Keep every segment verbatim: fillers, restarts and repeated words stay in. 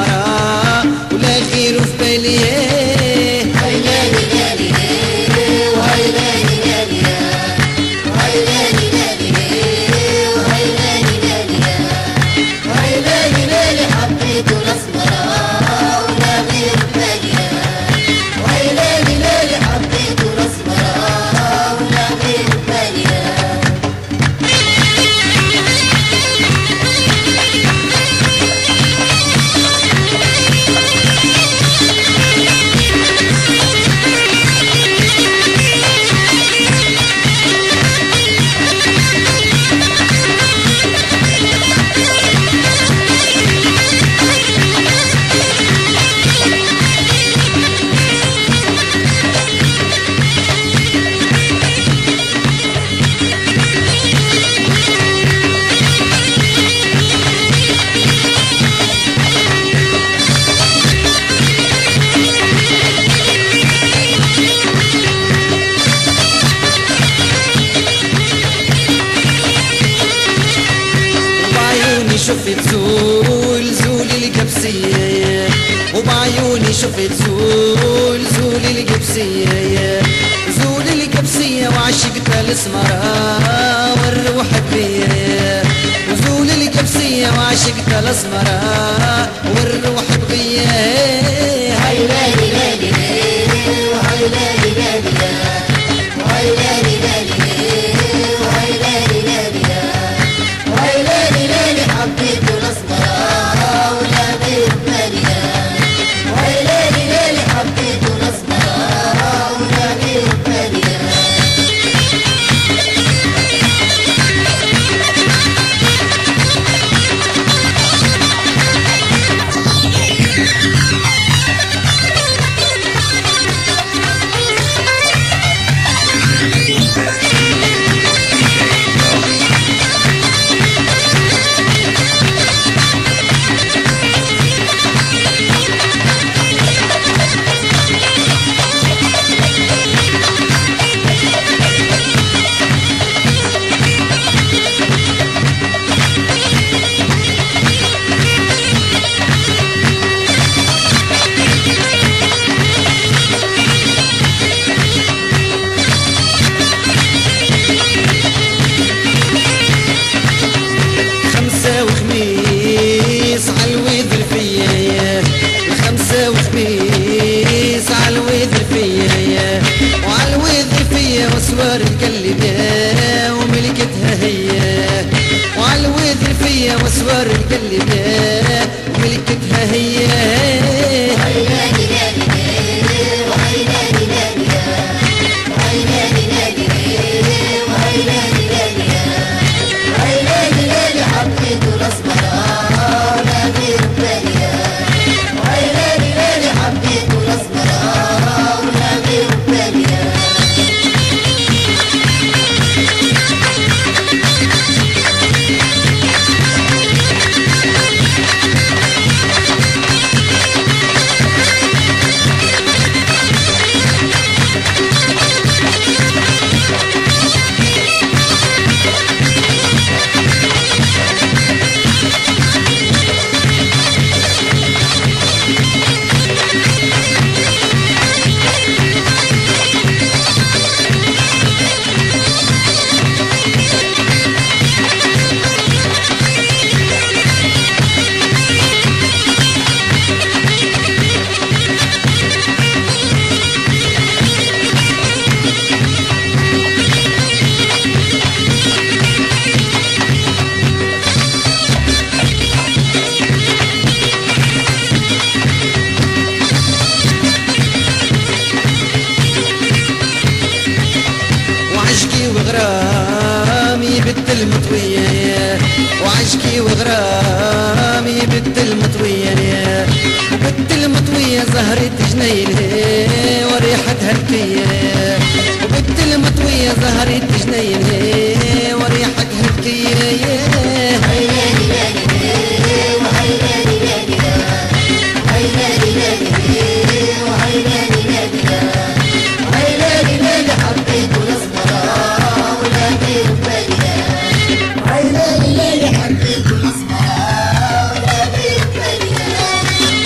الاسمرة ولا غيره في بالي. هيلالي لالي وهيلالي لالي هيلالي لالي وهيلالي لالي هيلالي لالي حبيته الاسمرة ولا غيره في بالي. هيلالي لالي حبيته الاسمرة ولا غيره في بالي. شفت زول زول القبسية وبعيوني شفت زول زول القبسية زول القبسية وعشقت الاسمرة والروح بغية زول القبسية وعشقت الاسمرة والروح بغية. هيلالي لالي وهيلالي لالي وهيلالي لالي وهيلالي لالي وهيلالي لالي حبيته الاسمرة ولا غيره في بالي. وهيلالي لالي حبيته الاسمرة ولا غيره في بالي. واسوار القلب وملكتها هي وعالوذر فيا واسوار القلب وملكتها هي. هيلالي لالي وهيلالي لالي وهيلالي لالي وهيلالي لالي وهيلالي لالي حبيته الاسمرة ولا غيره في بالي. وهيلالي لالي حبيته الاسمرة ولا غيره في بالي. وغرامي بنت المطوية وعشقي وغرامي بنت المطوية وبنت المطوية زهرة جنينها وريحتها الكية وبنت المطوية زهرة جنينها وريحتها الكية. هيلالي لالي وهيلالي لالي هيلالي لالي وهيلالي لالي وهيلالي لالي حبيته الاسمرة ولا غيره في بالي. هيلالي لالي حبيته الاسمرة ولا غيره في بالي.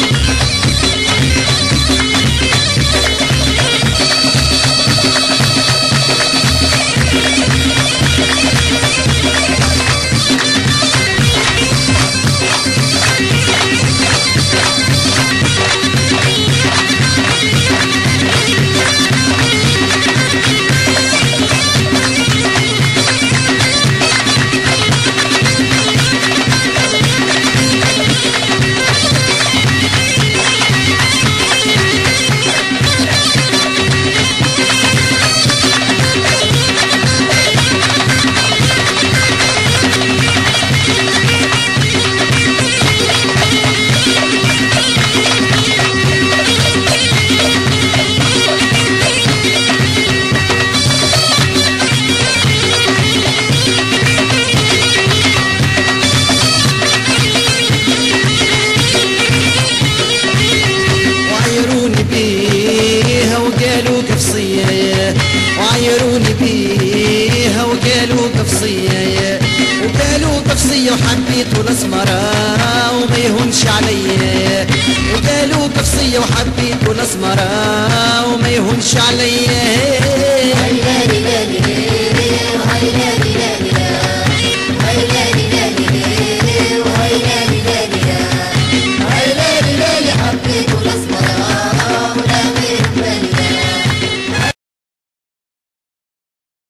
حبيته الاسمرة وما يهونش عليا، وقالوا قفصية وحبيته الاسمرة وما يهونش عليا.